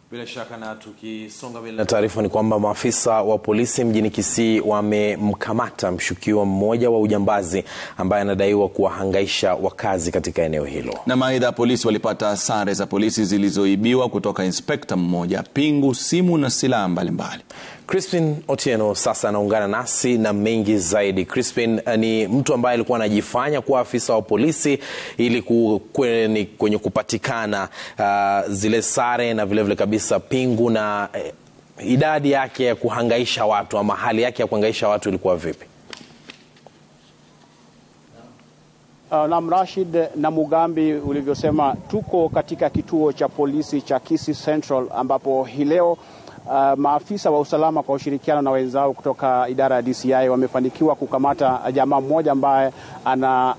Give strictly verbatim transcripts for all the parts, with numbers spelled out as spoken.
Bila shaka na tukisonga mbele na taarifa ni kwamba maafisa wa polisi mjini Kisii wamemkamata mshukiwa mmoja wa ujambazi ambaye anadaiwa kuwahangaisha wakazi katika eneo hilo. Na aidha polisi walipata sare za polisi zilizoibiwa kutoka inspekta mmoja, pingu, simu na silaha mbalimbali. Crispin Otieno sasa anaungana nasi na mengi zaidi. Crispin ni mtu ambaye alikuwa anajifanya kuwa afisa wa polisi ili kwenye, kwenye kupatikana uh, zile sare na vile vile kabisa pingu, na eh, idadi yake ya kuhangaisha watu ama hali yake ya kuhangaisha watu ilikuwa vipi? Uh, na Rashid na Mugambi, ulivyosema, tuko katika kituo cha polisi cha Kisii Central ambapo hii leo Uh, maafisa wa usalama kwa ushirikiano na wenzao kutoka idara ya D C I wamefanikiwa kukamata jamaa mmoja ambaye ana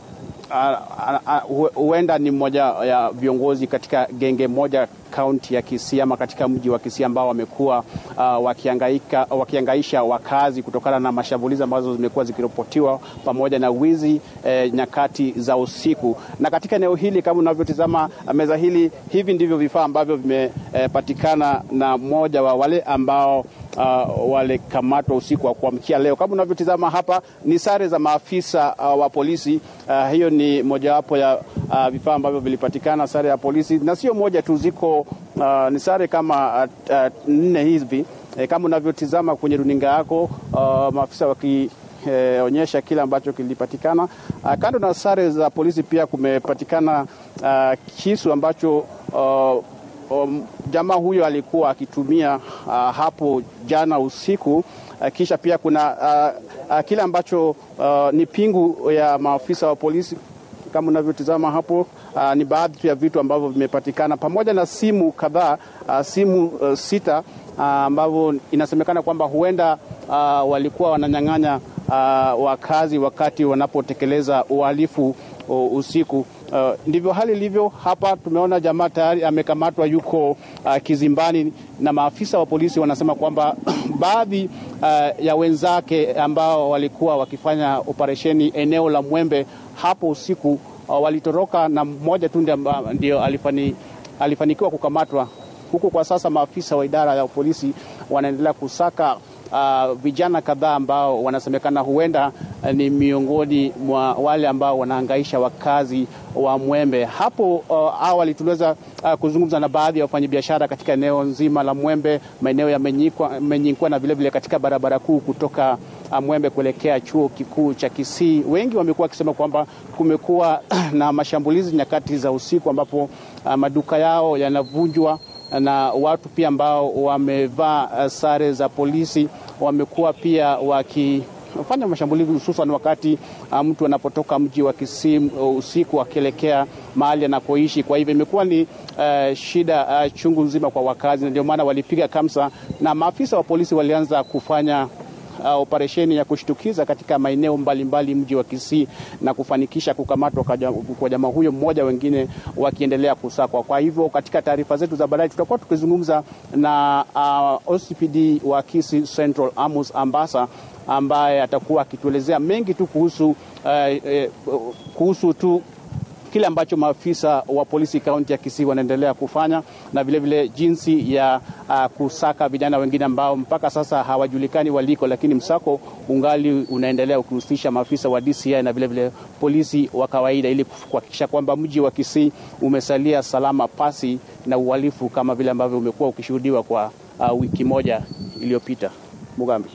huenda ni mmoja ya viongozi katika genge moja kaunti ya Kisii ama katika mji wa Kisii ambao wamekuwa uh, wakihangaika wakihangaisha wakazi kutokana na mashambulizi ambazo zimekuwa zikiripotiwa pamoja na wizi eh, nyakati za usiku. Na katika eneo hili kama unavyotazama meza hili, hivi ndivyo vifaa ambavyo vimepatikana eh, na mmoja wa wale ambao Uh, wale kamatwa usiku wa kuamkia leo. Kama unavyotazama hapa ni sare za maafisa uh, wa polisi. Uh, hiyo ni mojawapo ya uh, vifaa ambavyo vilipatikana, sare ya polisi, na sio moja tu, ziko uh, ni sare kama uh, uh, nne hivi. E, kama unavyotazama kwenye runinga yako, uh, maafisa wakionyesha e, kile ambacho kilipatikana. Uh, kando na sare za polisi pia kumepatikana uh, kisu ambacho uh, Um, jamaa huyo alikuwa akitumia uh, hapo jana usiku. Uh, kisha pia kuna uh, uh, kile ambacho uh, ni pingu ya maafisa wa polisi. Kama unavyotazama hapo, uh, ni baadhi ya vitu ambavyo vimepatikana pamoja na simu kadhaa, uh, simu uh, sita uh, ambavyo inasemekana kwamba huenda uh, walikuwa wananyang'anya uh, wakazi wakati wanapotekeleza uhalifu uh, usiku. Uh, ndivyo hali ilivyo hapa. Tumeona jamaa tayari amekamatwa, yuko uh, kizimbani, na maafisa wa polisi wanasema kwamba baadhi uh, ya wenzake ambao walikuwa wakifanya operesheni eneo la Mwembe hapo usiku uh, walitoroka, na mmoja tu ndio alifani, alifanikiwa kukamatwa. Huku kwa sasa maafisa wa idara ya polisi wanaendelea kusaka Uh, vijana kadhaa ambao wanasemekana huenda uh, ni miongoni mwa wale ambao wanahangaisha wakazi wa Mwembe. Hapo uh, awali tuliweza uh, kuzungumza na baadhi ya wafanyabiashara katika eneo nzima la Mwembe, maeneo ya Menyikwa na vile vile katika barabara kuu kutoka uh, Mwembe kuelekea chuo kikuu cha Kisii. Wengi wamekuwa wakisema kwamba kumekuwa na mashambulizi nyakati za usiku ambapo uh, maduka yao yanavunjwa, na watu pia ambao wamevaa sare za polisi wamekuwa pia wakifanya mashambulizi, hususan wakati mtu anapotoka mji wa Kisii usiku akielekea mahali anakoishi. Kwa hivyo imekuwa ni uh, shida uh, chungu nzima kwa wakazi, na ndio maana walipiga kamsa, na maafisa wa polisi walianza kufanya Uh, operesheni ya kushtukiza katika maeneo mbalimbali mji wa Kisii na kufanikisha kukamatwa kwa jamaa huyo mmoja, wengine wakiendelea kusakwa. Kwa hivyo katika taarifa zetu za baadaye tutakuwa tukizungumza na uh, O C P D wa Kisii Central Amos Ambasa, ambaye atakuwa akituelezea mengi tu kuhusu uh, eh, kuhusu tu kile ambacho maafisa wa polisi kaunti ya Kisii wanaendelea kufanya, na vile vile jinsi ya uh, kusaka vijana wengine ambao mpaka sasa hawajulikani waliko, lakini msako ungali unaendelea ukihusisha maafisa wa D C I na vile vile polisi wa kawaida, ili kuhakikisha kwamba mji wa Kisii umesalia salama pasi na uhalifu kama vile ambavyo umekuwa ukishuhudiwa kwa uh, wiki moja iliyopita. Mugambi.